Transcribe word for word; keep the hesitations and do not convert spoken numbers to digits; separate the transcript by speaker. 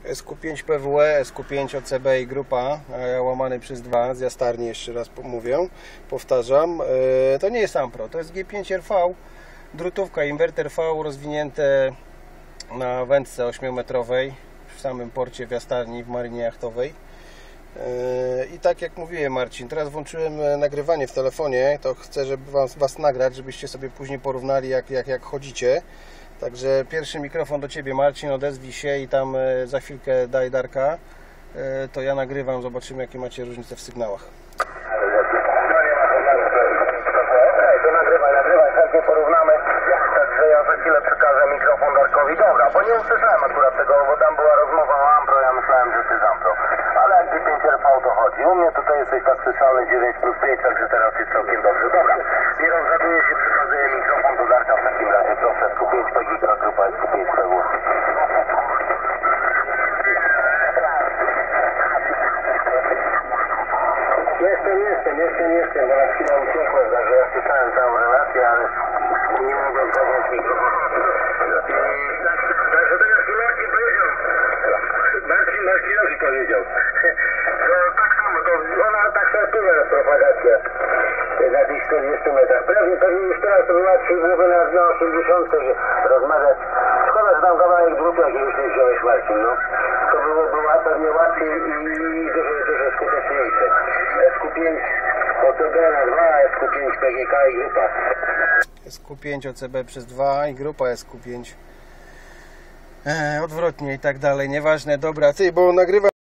Speaker 1: S Q pięć P W E, S Q pięć O C B i grupa łamany przez dwa z jastarni, jeszcze raz mówię, powtarzam. To nie jest Ampro, to jest G pięć R V, drutówka, inwerter V rozwinięte na wędce ośmiometrowej w samym porcie w jastarni w marynie jachtowej. I tak jak mówiłem, Marcin, teraz włączyłem nagrywanie w telefonie, to chcę, żeby was, was nagrać, żebyście sobie później porównali, jak, jak, jak chodzicie. Także pierwszy mikrofon do Ciebie, Marcin, odezwij się i tam za chwilkę daj Darka. To ja nagrywam, zobaczymy, jakie macie różnice w sygnałach.
Speaker 2: To nagrywaj, nagrywaj, chętnie porównamy. Także ja za chwilę przekażę mikrofon Darkowi. Dobra, bo nie usłyszałem akurat tego, bo tam była rozmowa o Ampro, ja myślałem, że ty z Ampro. Ale jak G pięć R V to chodzi. U mnie tutaj jesteś tak słyszalny dziewięć plus pięć, także teraz jest całkiem dobrze. Dobra, nie rozgaduję się, przekazuję mikrofon do Darka w takim razie. Proszę, S Q pięć P G K, grupa S Q pięć P W. Jestem, jestem, jestem, jestem, bo na chwilę uciekłem, także ja słyszałem całą relację, ale nie mogłem zabrać mikrofonu. Także tak jak Marcin powiedział, Marcin Marcinowi powiedział, to tak samo, to ona tak startuje na propagację na tych czterdziestu metrach. Pewnie, pewnie już teraz to łatwiej byłoby na, na osiemdziesiątce rozmawiać. Szkoda, że tam kawałek drutu jakiegoś nie wziąłeś, Marcin, no. To było, była pewnie łatwiej i, i dużo, dużo skuteczniejsze. S Q pięć O C B na dwa, S Q pięć P G K i grupa.
Speaker 1: S Q pięć O C B przez dwa i grupa S Q pięć. E, odwrotnie i tak dalej, nieważne. Dobra, ty, bo nagrywam